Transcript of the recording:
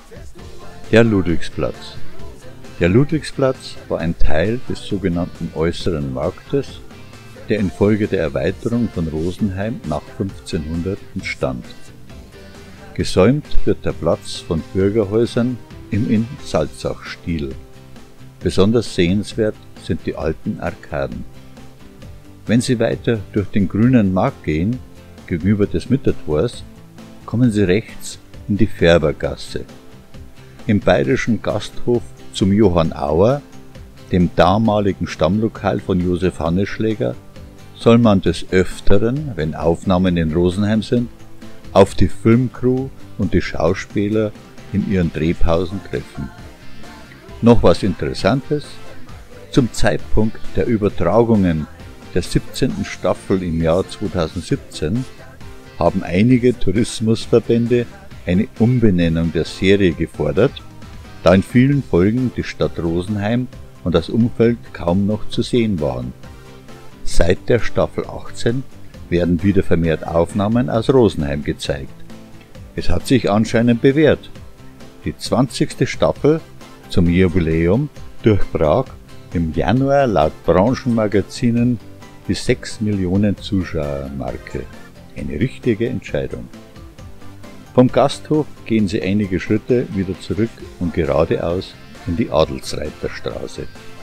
Der Ludwigsplatz. Der Ludwigsplatz war ein Teil des sogenannten Äußeren Marktes, der infolge der Erweiterung von Rosenheim nach 1500 entstand. Gesäumt wird der Platz von Bürgerhäusern im Salzach-Stil. Besonders sehenswert sind die alten Arkaden. Wenn Sie weiter durch den Grünen Markt gehen, gegenüber des Mittertors, kommen Sie rechts in die Färbergasse. Im bayerischen Gasthof zum Johann Auer, dem damaligen Stammlokal von Josef Hanneschläger, soll man des Öfteren, wenn Aufnahmen in Rosenheim sind, auf die Filmcrew und die Schauspieler in ihren Drehpausen treffen. Noch was Interessantes: Zum Zeitpunkt der Übertragungen der 17. Staffel im Jahr 2017 haben einige Tourismusverbände eine Umbenennung der Serie gefordert, da in vielen Folgen die Stadt Rosenheim und das Umfeld kaum noch zu sehen waren. Seit der Staffel 18 werden wieder vermehrt Aufnahmen aus Rosenheim gezeigt. Es hat sich anscheinend bewährt. Die 20. Staffel zum Jubiläum durchbrach im Januar laut Branchenmagazinen die 6 Millionen Zuschauer-Marke. Eine richtige Entscheidung. Vom Gasthof gehen Sie einige Schritte wieder zurück und geradeaus in die Adelsreiterstraße.